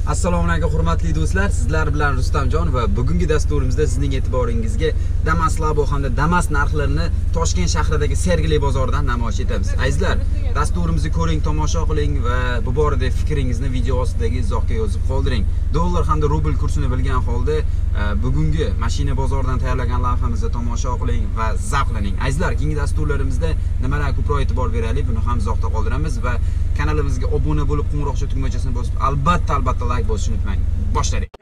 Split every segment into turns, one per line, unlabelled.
Assalomu alaykum hurmatli do'stlar, sizlar bilan Rustamjon va bugungi dasturimizda sizning e'tiboringizga Damas Labo hamda Damas narxlarini Toshkent shahridagi Sergeli bozoridan namoyish etamiz. Azizlar, dasturimizni ko'ring, tomosha qiling va bu borada fikringizni video ostidagi izohga yozib qoldiring. Dollar hamda rubl kursini bilgan holda bugungi mashina bozoridan tayyorlagan lavhamizni tomosha qiling va zavqlaning. Azizlar, keyingi dasturlarimizda nimalarga ko'proq e'tibor beraylik, buni ham izohda qoldiramiz va kanalimizga obuna bo'lib, qo'ng'iroqcha tugmachasini bosib, albatta like bosishni unutmang. Boshlaylik.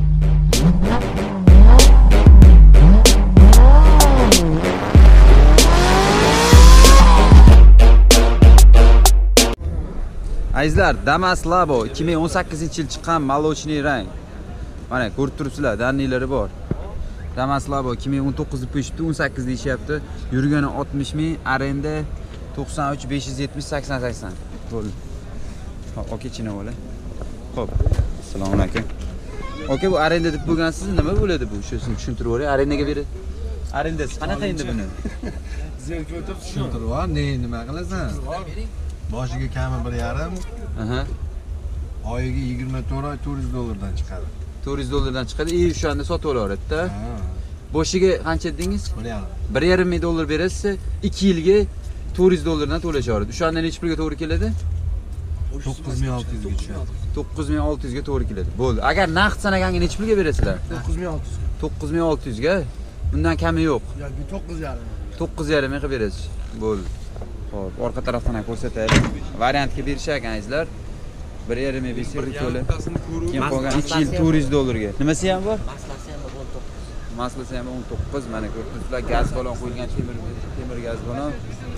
Azizlar, Damas Labo 2018-yil chiqqan молочный rang. Mana ko'rib turibsizlar, danilari bor. Damas Labo 2019 peshibdi, 18 deyishyapti. Yurgani 60 ming, arenda 93 570 80 80. Bo'ldi. Okey, china bo'la. Xo'p. Assalomu alaykum. Okey, bu arenda deb bo'lgansiz, nima bo'ladi bu? Shuni tushuntirib o'ray. Arendaga beradi. Arendasi qanaqa endi buni?
Zerga o'tib tushuntirib ol, nima qilasan? Boshiga kami 1.5.
Aha.
Oyiga 24 oy $400 chiqadi.
$400 chiqadi. Shu anda sotib olaveradi-da. Boshiga qancha dedingiz? 1.5 ming dollar berasiz, 2 yilga $400 dan to'lashaveradi. Shu anda necha pulga to'g'ri keladi?
9600 ga tushadi.
9600 ga to'g'ri keladi. Bo'ldi. Agar naqd sanaganga necha pulga berasizlar?
9600.
9600 ga. Bundan kami yo'q.
Yoki 9.5.
9.5 ming qilib berasiz. Bo'ldi. Xo'p, orqa tarafdan ham ko'rsataylik. Variantga berishar ekan azizlar. 1.5 ming besirli to'la. Keyin qolgan 2 yil $400 ga. Nimasi ham bor?
Maslasi ham 19.
Maslasi ham 19. Mana ko'rib turibsizlar, gaz balon qo'yilgan temir gaz balon.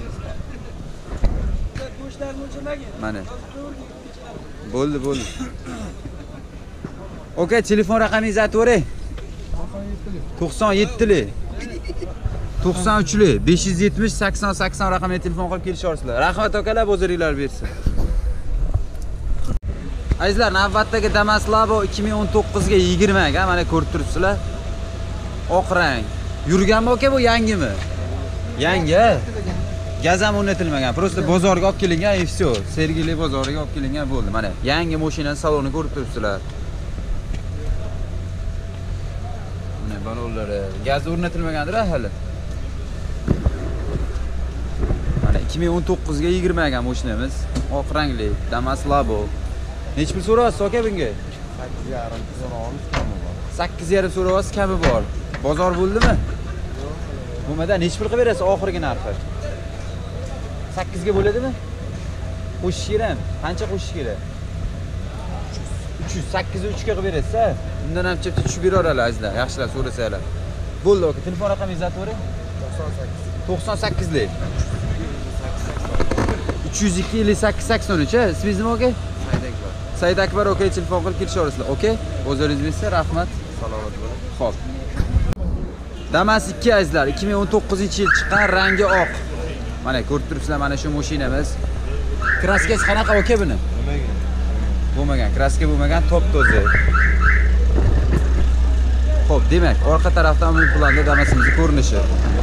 Mana. Bo'ldi. Okey, telefon raqamingizni aytib o'ray. 97li 93li 570 80 80 raqamga telefon qilib kelisharsizlar. Rahmat akalar, bozoringlar bersin. Azizlar, navbatdagi Damas Labo 2019 ga 20 ga mana ko'rib turibsizlar. Oq rang. Yurganmi aka, bu yangimi? Yangi. Gaz ham o'rnatilmagan. Prosta bozorga olib kelingan, и всё. Sergeli bozoriga olib kelingan bo'ldi. Mana yangi mashinaning salonini ko'rib turibsizlar. Mana balonlari, gaz o'rnatilmagandir hali. Mana 2019 ga 20 ga mashinamiz. Oq rangli Damas Labo. Nech pul so'rayapsiz aka bunga? 8.5 so'rayapsiz, kami bor. Bozor bo'ldimi? Bo'lmadi, nech pul qilib berasiz oxirgi narxi? 8 ga bo'ladimi? Qo'shish kerak. Qancha qo'shish kerak? 300. 8 ga 3 ga qilib berasiz-a? Undan ham chepta tushib berarlar azizlar. Yaxshilar so'rasanglar. Bo'ldi aka, telefon raqamingizni aytib o'ring. 98 lik. 302 5883-a. Ismingiz nima aka? Said Akbar aka, telefon qilib kelishaverasizlar. Okey? O'zingiz bilasiz, rahmat.
Salomat bo'ling.
Xo'p. Damas 2 azizlar, 2019-yil chiqqan, rangi oq. Mana ko'rib turibsizlar, mana shu mashinamiz. Kraskasi qanaqa aka buni? Bo'lmagan, kraska bo'lmagan, top-toza. Xo'p, demak, orqa tarafdan uning planda Damasimiz ko'rinishi.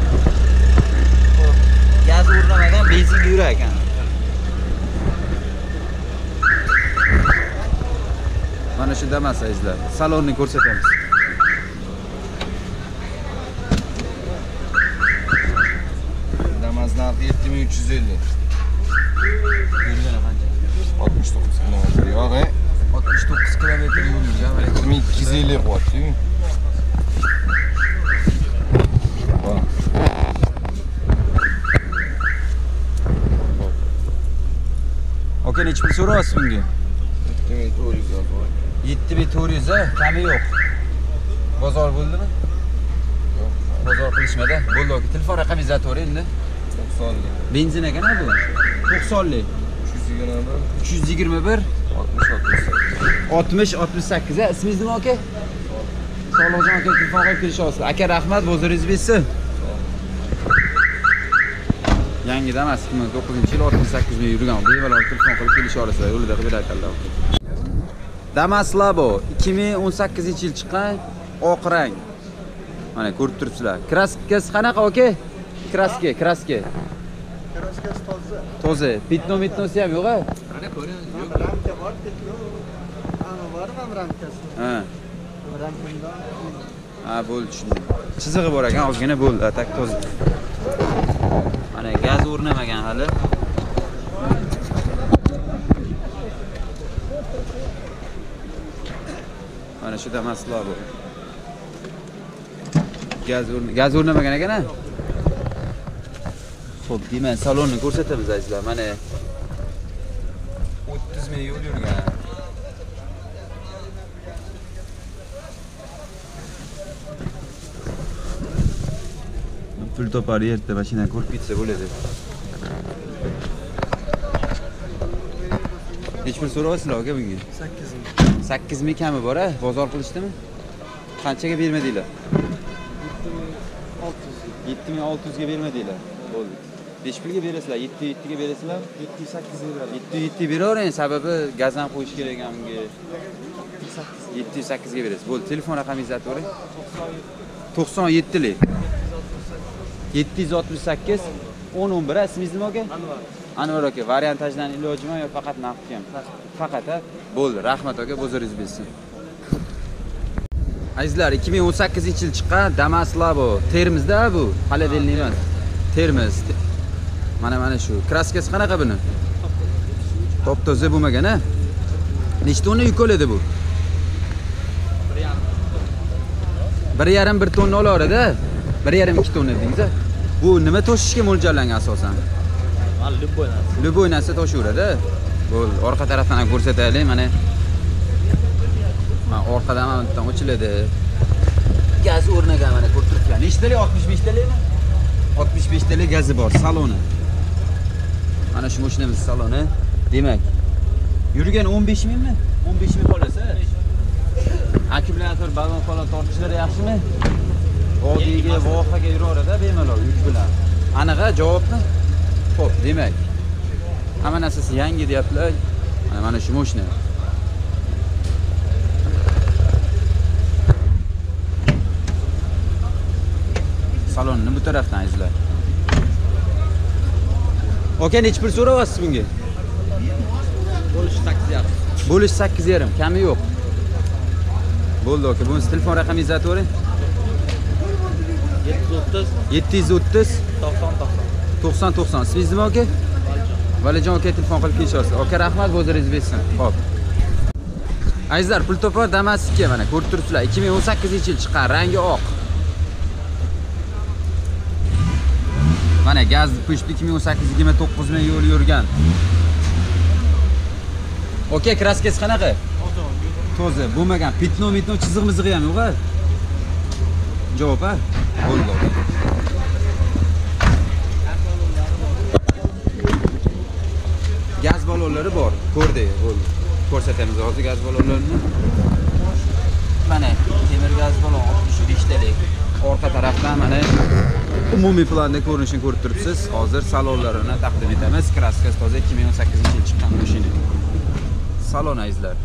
Gaz o'rnamagan, benzinga yurar ekan. Mana shu Damas azizlar. Salonni ko'rsatamiz.
Damas narxi 7350.
Yurgani qancha?
69 kilometr yo'q,
69 kilometr yurgan.
7250 qilyapti.
Okey, nech pul so'rayapsiz bunga?
7400.
7400, kami yo'q. Bozor bo'ldimi?
Yo'q.
Bozor qilishmadi. Bo'ldi aka, telefon raqamingizni aytib o'ring endi.
90 lik.
Benzin ekana bu? 90 lik. 321 60 68. Ismingiz nima aka? Sog'liqjon aka, telefon qilib kelishaverasizlar. Aka, rahmat, bozoringiz bilsin. Yangi Damas 2009-yil 68 ming yurgan. Bemalol telefon qilib kelishaverasizlar. Yo'lida qilib beradilar. Damas Labo 2018-yil chiqqan, oq rang. Mana ko'rib turibsizlar. Kraskasi qanaqa aka? Kraska.
Kraskasi toza.
Toza. Pitnosi ham yo'q-a?
Mana ko'ring, yo'q. Ramka bor, pitno. bormi ramkasi?
Ha.
Ramkamdan.
Ha, bo'ldi, tushundim. Chizig'i bor ekan, ozgina bo'ldi, atak toza. Mana gaz o'rnamagan hali. Mana shu damaslar bu. Gaz o'rnamagan ekan-a? Xo'p, demak, salonni ko'rsatamiz azizlar. Mana 30 ming yo'l yurgan. Pul topar yerda mashinani ko'rib ketsa bo'ladi. Hech pul so'rayapsizlar aka bunga?
8 ming.
8 ming kami bor-a? Bozor qilishdimi? Qanchaga bermadinglar? 7600 ga bermadinglar. Bo'ldi. 5 pulga berasizlar, 7 ga berasizlar?
708 ga beradi.
7 beravering, sababi gazdan qo'yish kerak ekan bunga. 708 ga berasiz. Bo'ldi, telefon raqamingizni aytavering. 97 lik. 768 1011. Ismingiz nima aka?
Anvar.
Anvar aka, variantajdan ilojimi yo faqat naqdmi? Faqat, ha? Bo'ldi, rahmat aka, bozoringiz bersin. Azizlar, 2018-yil chiqqan Damas Labo. Termizda bu, xaladelnik emas. Termiz. Mana shu. Kraskasi qanaqa buni? Top toza bo'lmagan, ha? Nechta tonna yuk oladi bu? 1,5 tonna olaveradi. 1,5-2 tonna dedingiz-a? Bu nima toshishga mo'ljallangan asosan?
Любой narsa.
Любой narsa toshaveradi. Bo'ldi, orqa tarafdan ham ko'rsataylik, mana. Orqadan ham bittadan ochiladi. Gaz o'rnagan, mana ko'rib turibsizlar. Nechtalik? 65 talikmi? 65 talik gazi bor, saloni. Mana shu mashinamiz saloni. Demak, yurgan 15 mingmi? 15 ming qolasa. Akkumulyator, balon falan tortishlari yaxshimi? Vodiyga, vohaga yuraveradi bemalol yuk bilan. Aniq-a javobmi? Xo'p, demak, hamma narsasi yangi deyaptilar. Mana shu mashina. Salonni bu tarafdan izlar. Aka, nech pul so'rayapsiz bunga?
Bo'lish 8,5.
Bo'lish 8,5, kami yo'q. Bo'ldi aka, bunisi telefon raqamingizni aytavering. 730 90 90. Ismingiz nima aka? Valijon aka, telefon qilib kelishasiz. Aka, rahmat, bozoringiz bersin. Xo'p. Azizlar, pul topar Damas 2 mana ko'rib turibsizlar. 2018-yil chiqqan, rangi oq. Mana gaz pushti 2018-29 ming yo'l yurgan. Aka, kraskasi qanaqa? Toza, bo'lmagan. Pitno chizig'i ham yo'q-a? Javob, ha? Bo'ldi. Gaz balonlari bor. Ko'rdik, bo'ldi. Ko'rsatamiz hozir gaz balonlarini. Mana temir gaz balon 65 talik. Orqa tarafdan mana umumiy planda ko'rinishini ko'rib turibsiz. Hozir salonlarini taqdim etamiz. Kraskasi toza 2018-yil chiqqan mashina. Salon azizlar.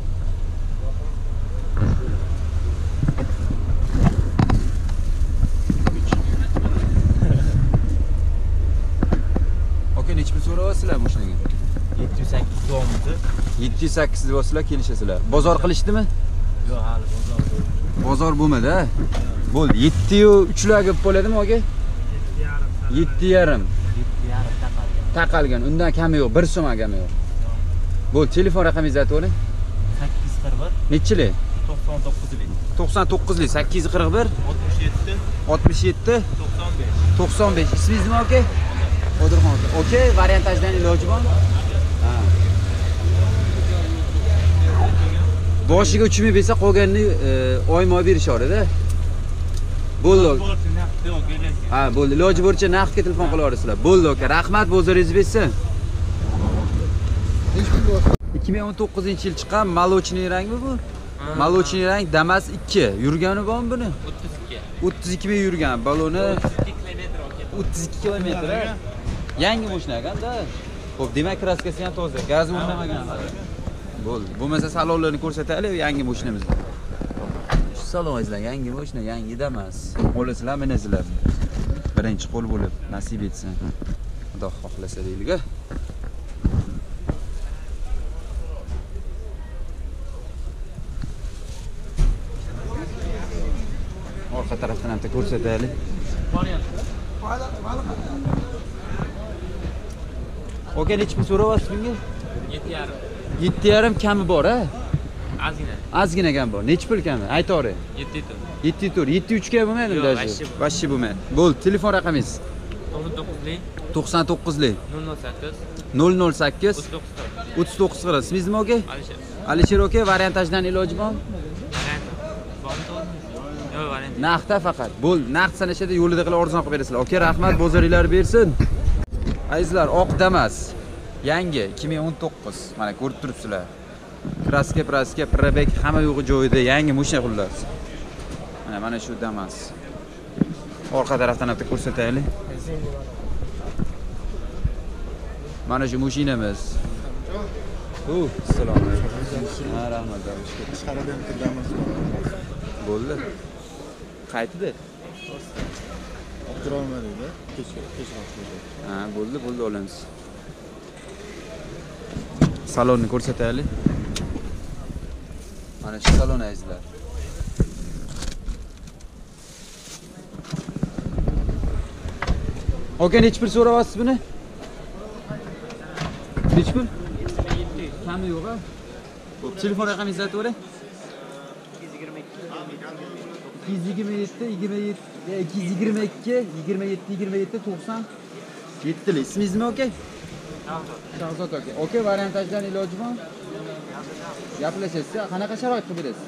Aka, nech pul so'rayapsizlar mashinaga?
708 so'mdi.
708 deyapsizlar, kelishasizlar. Bozor qilishdimi?
Yo'q, hali bozor bo'ldi.
Bozor bo'lmadi-a? Bo'ldi. 7.3larga bo'ladimi aka? 7.5.
7,5 taqalgan.
Taqalgan. Undan kami yo'q, 1 so'm ham yo'q. Bo'ldi, telefon raqamingizni aytavering.
841
Nechilik?
99 lik.
99 lik 841
67
95. Ismingiz nima aka? Qodirxon aka. Okey, variantajdan iloji bormi? Ha. Boshiga 3 ming bersa, qolganini oyma berishadi-da. Bo'ldi. Ha, bo'ldi. Iloji boricha naqdga telefon qilaverasizlar. Bo'ldi aka. Rahmat, bozoringiz bersin. 2019-yil chiqqan Молочный rangmi bu? Молочный rang Damas 2. Yurgani bormi buni? 32 ming yurgan. Baloni 32 kilometr. Yangi mashina ekan-da. Xo'p, demak kraskasi ham toza. Gaz o'rnamagan. Bo'ldi. Bo'lmasa salonlarni ko'rsataylik, yangi mashinamizni. Shu saloningizlar yangi mashina, yangi Damas. Olasizlar, minasizlar. Birinchi qo'l bo'lib nasib etsin. Xudo xohlasa deylik-a. orqa tarafdan ham ko'rsataylik. Oke, necha pul so'rayapsiz bunga?
7,5.
7,5 kami bor, ha?
Azgina.
Ozgina kam bor. Necha pul kami? Aytavering.
7 tur.
7 tur. 7,3 ga bo'lmaydimi
Yo'q,
даже? Vashshi bo'lmaydi. Bo'ldi, telefon raqamingiz?
99lik
99lik
008
008
39
39 qilasiz. Ismingiz nima aka?
Alisher.
Alisher aka, variantajdan iloji bormi?
Yo'q, variant.
Naqdda faqat. Bo'ldi, naqd sanashada yo'lida qilib arzon qilib berasizlar. Aka, rahmat, bozoringlar bersin. Azizlar, oq Damas. Yangi 2019. Mana ko'rib turibsizlar. Kraska, probek hamma yo'g'i joyida, yangi mashina xullas. Mana shu Damas. Orqa tarafdan ham ko'rsataylik. Mana shu mashinamiz. Assalomu alaykum. Ha, rahmat.
Tashqaridan kirdamiz.
Bo'ldi. Qaytdi?
Oqtira olmadik-da. Kech
Ha, bo'ldi, olamiz. Salonni ko'rsataylik. Mana shu salon azizlar. Oka, necha pul so'rayapsiz buni? Necha pul? Kami yo'q, ha? Xo'p, telefon raqamingizni aytavering. 227 97. İsmingiz nima aka? Shahzod aka. Aka, variantajdan iloji bormi? Gaplashasiz. Qanaqa sharoit qilib berasiz?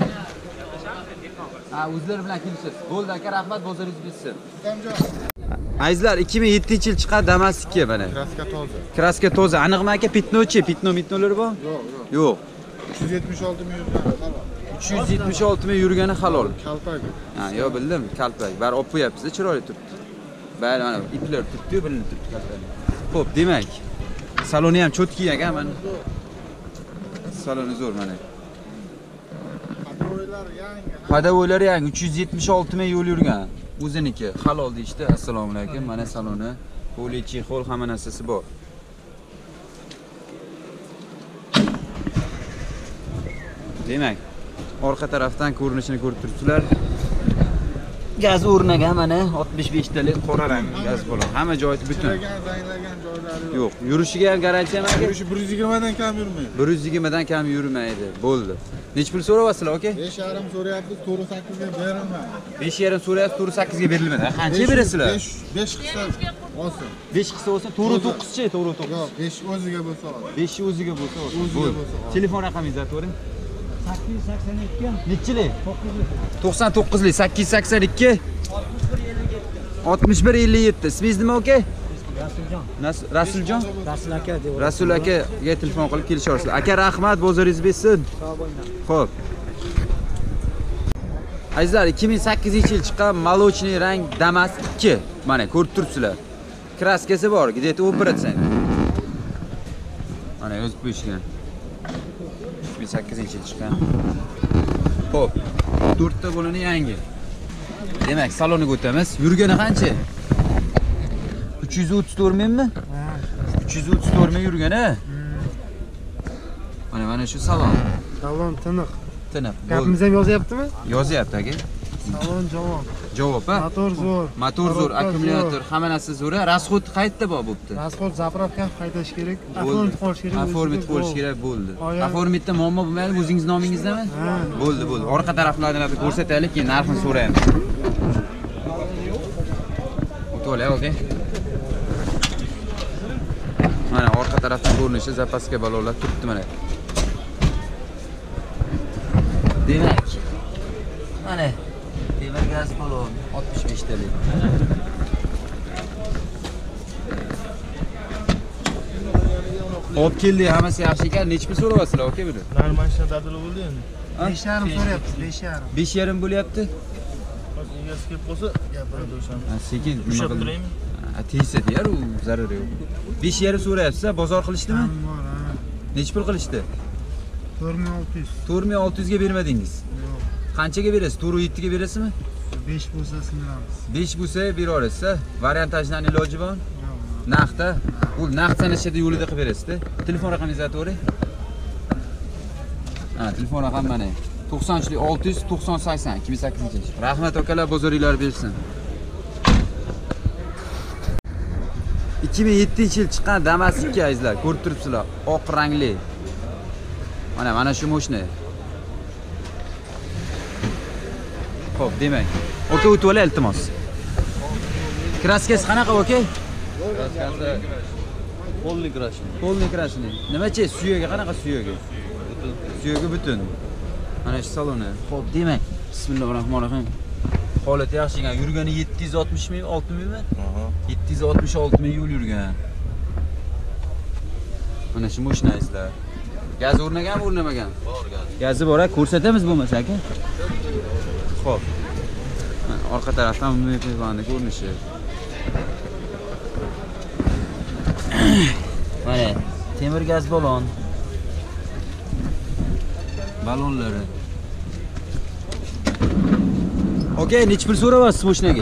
Ha, o'zlari bilan kelishasiz. Bo'ldi aka, rahmat, bozoringiz bitsin. Azizlar, 2007-yil chiqqan Damas 2 mana.
Kraska toza.
Kraska toza. Aniqmi aka? Pitnochi, mitnolari bor? Yo'q.
376 ming yurgan halol.
376 ming yurgani halol.
Kalpak.
Ha, yo bildim, kalpak. Bari olib qo'yapsiz, chiroyli turibdi. Bari mana iplar turibdi-yu, bilinib turibdi kalpak. Xo'p, demak, saloni ham cho'tki aka mana. Saloni zo'r mana. Padovoylari yangi 376 ming yo'l yurgan. O'ziniki halol deyishdi. Assalomu alaykum. Mana saloni, poli, chexol, hamma narsasi bor. Demak, orqa tarafdan ko'rinishini ko'rib turibsizlar. Gaz o'rnagan mana 65 talik qora rang gaz bo'ladi. Hamma joyi butun.
Zanglagan joylari
Yo'q, yurishiga ham garantiya nima?
Yurishi 120 dan kam yurmaydi.
120 dan kam yurmaydi. Bo'ldi. Necha pul so'rayapsizlar, aka?
5,5 so'rayapmiz, 4,8 ga berilmaydi.
5,5 so'rayapsiz, 4,8 ga berilmaydi. Qancha berasizlar?
5 qilsa olsin.
5 qilsa olsa, 4,9chi, 4,9.
Yo'q, 5 o'ziga bo'lsa olsin.
5 o'ziga bo'lsa olsin.
O'ziga bo'lsa.
Telefon raqamingizni aytavering.
882
Nechilik? 99lik 882 6157. İsmingiz nima aka? Rasuljon?
Rasul aka deb.
Rasul akaga telefon qilib kelishaversizlar. Aka, rahmat, bozoringiz bitsin. Xo'p. Azizlar, 2008-yil chiqqan молочный rang Damas 2. Mana ko'rib turibsizlar. Kraskasi bor, где-то 1%. Mana yozib qo'yishgan. 2008-yil chiqqan. Xo'p. 4 ta bo'lini yangi. Demak, saloniga o'tamiz. Yurgani qancha? 334 mingmi? Ha. 334 ming yurgani. Mana shu salon.
Salon tiniq.
Tiniq.
Gapimiz ham yozyaptimi?
Yozyapti aka.
Salon javob.
Javob, ha?
Motor zo'r.
Motor zo'r, akkumulyator, hamma narsa zo'r. Rasxod qayerda bor bo'pti?
Rasxod zapravka qaytash kerak. Oformit qilish kerak.
Oformit qilish kerak bo'ldi.
Oya.
Oformitda muammo bo'lmaydi, o'zingiz nomingizdami?
Ha.
Bo'ldi. Orqa taraflardan ko'rsataylik, keyin narxini so'raymiz. O'tol, aka. Mana orqa tarafdan ko'rinishi zapaska balolar turibdi mana. Demak, mana temir gaz balon 65 talik. Hop keldi, hammasi yaxshi ekan. Necha pul so'rayapsizlar aka buni?
Narmashina dadili bo'ldi endi.
5,5 so'rayapmiz, 5,5.
5,5 bo'lyapti.
Hozir egasi kelib qolsa, gapiradi o'shani.
Sekin
Ushlab turaymi?
Tegsa deyar, u zarari yo'q. 5,5 so'rayapsiz, bozor qilishdimi?
Bor, ha.
Necha pul qilishdi?
4600.
4600 ga bermadingiz.
Yo'q.
Qanchaga berasiz? 4,7 ga berasizmi?
5 bo'lsa sindiramiz.
5 bo'lsa beraverasiz. Variantajdan iloji bor.
Yo'q.
Naqdda. Bu naqd sanashada yo'lida qilib berasiz-da. Telefon raqamingizni aytavering. Ha, telefon raqam mana. 90'lik 600 9080 2008-yil. Rahmat akalar, bozoringlar bersin. 2007-yil chiqqan Damas 2 azizlar, ko'rib turibsizlar, oq rangli. Mana shu mashina. Xo'p, demak, oka o'tib ola iltimos. Kraskasi qanaqa oka?
Polni krashni.
Polni krashni. Nimachi, suyagi qanaqa suyagi? Butun. Suyagi butun. Mana shu saloni. Xo'p, demak, bismillahirrohmanirrohim. Holati yaxshi ekan. Yurgani 760 ming, 6 mingmi? 766 ming yo'l yurgan. Mana shu mashinangizlar. Gaz o'rnaganmi, o'rnamagan?
Bor gaz.
Gazi bor, ko'rsatamiz bo'lmasa aka. Xo'p. Orqa tarafdan mevani ko'rinishi. Mana temir gaz balon. Balonlari. Okay, necha pul so'rayapsiz mashinaga?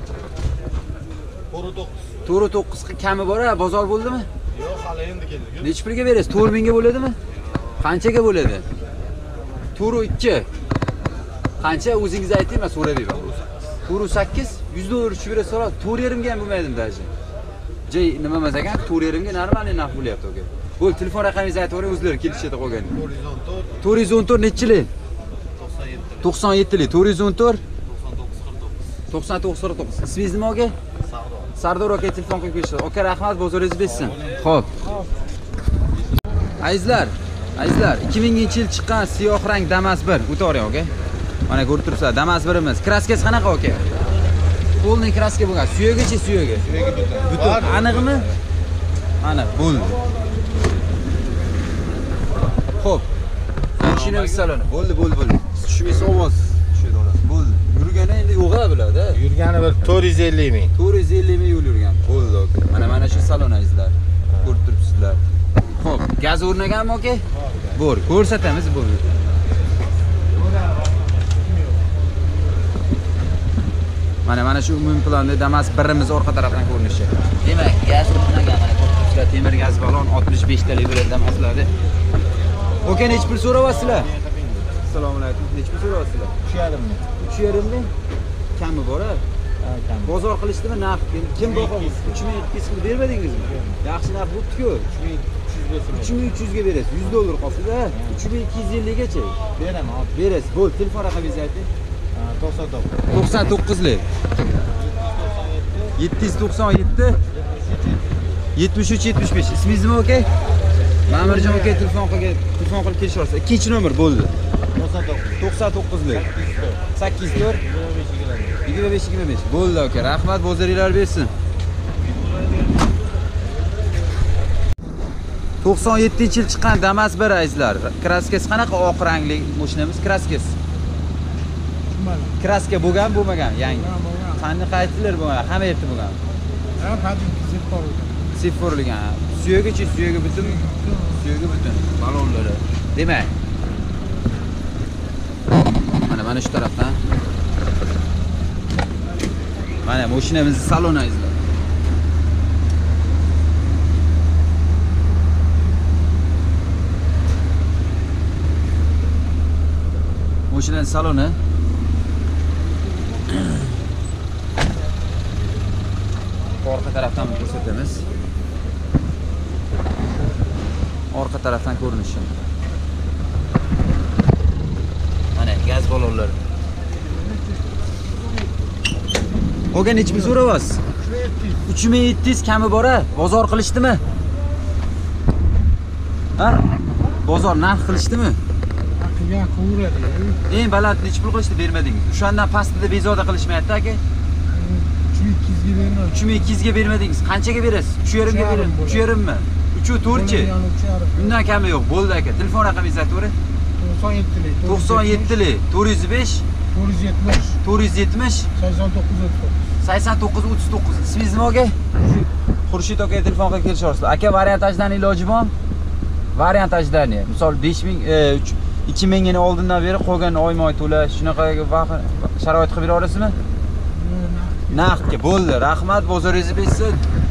To'g'ri 9 kami bor, bozor bo'ldimi?
Yo'q, hali endi keldik.
Necha pulga berasiz? 4 mingga bo'ladimi? Qanchaga bo'ladi? To'g'ri 2. Qancha o'zingiz ayting, men so'rab beraman. To'g'ri 8, $100 tushib berasiz, 4.5 ga ham bo'lmaydimi daji. Jey nima emas ekan, 4.5 ga normal narx bo'lyapti aka. Bo'l, telefon raqamingizni aytib o'ring, o'zlari kelishadi qolgan. 414 nechilik? 97lik. 414 9949. Ismingiz nima aka? Sardor aka telefon qilib kelishdi. Aka rahmat, bozoringiz bersin. Xo'p. Azizlar, 2000-yil chiqqan siyoh rang Damas 1 o'toring aka. Mana ko'rib turibsizlar, Damas 1imiz. Kraskasi qanaqa aka? Polni kraska bo'lgan. Suyagi. Butun. Aniqmi? Aniq, bo'ldi. Xo'p. Mashinamiz saloni. Bo'ldi. Tushmaysa ovoz tushadi ola. Bo'ldi. Yurgani endi yo'g'a biladi.
Yurgani bir 450 ming.
450 ming yo'l yurgan. Bo'ldi aka. Mana shu salon azizlar. Ko'rib turibsizlar. Xo'p, gaz o'rnaganmi aka? Bor, ko'rsatamiz bo'ldi. Mana shu umumiy planda Damas 1imiz orqa tarafdan ko'rinishi. Demak, gaz o'rnagan, mana ko'rib turibsizlar, temir gaz balon 65 talik bo'ladi Damaslarda. Aka, necha pul so'rayapsizlar? Assalomu alaykum. Necha pul so'rayapsizlar?
3.5 ming.
3.5 ming? Kami bor-a?
Kam.
Bozor qilishdimi, narx? Kim boqamiz? 3200 qilib bermadingizmi? Yaxshi narx bo'pti-ku. 3300 ga berasiz. $100 qolsa-da, 3250 gacha.
Beraman.
Berasiz. Bo'l, telefon raqamingizni ayting.
99.
99lik. 797 73 75. Ismingiz nima aka? Ma'murjon aka telefon qilib kelishyapsiz. Ikkinchi nomer bo'ldi. 99lik. 84 25. Bo'ldi aka. Rahmat, bozoringlar bersin. 97-yil chiqqan Damas 1 azizlar. Kraskasi qanaqa? Oq rangli mashinamiz kraskasi. Kraska bo'lmagan, yangi. Qanday qaytilar bo'lgan? Hamma yerda bo'lgan.
Ha, padik
Sifforligan. Suyagi butun. Suyagi butun. Balonlari. Demak. Mana shu tarafdan. Mana mashinamizning saloni azizlar. Mashinaning saloni. Orqa tarafdan ko'rsatamiz. Orqa tarafdan ko'rinishi. Mana gaz balonlari. Oga necha pul so'rayapsiz? 3700 kami bor-a? Bozor qilishdimi? Ha? Bozor narx qilishdimi?
qilgan qilaveradi.
Eng baland necha pul qilishdi bermadingiz? O'shandan pastida bezovta qilishmayapti aka.
3200 ga bermadim.
3200 ga bermadingiz. Qanchaga berasiz? 3.5 ga berasiz. 3.5 mi? 3-4chi? Bundan kami yo'q. Bo'ldi aka. Telefon raqamingizni aytavering.
97lik.
97lik 405
470
8939. Ismingiz nima aka? Xurshid aka telefon qilib kelishyapsiz. Aka, variantajdan iloji bormi? Variantajdan. Misol 5000 2000 ni oldindan beri qolgan oyma-oy to'lash, shunaqa sharoit qilib bera olasizmi? Naqdga. Bo'ldi. Rahmat, bozoringiz bersin.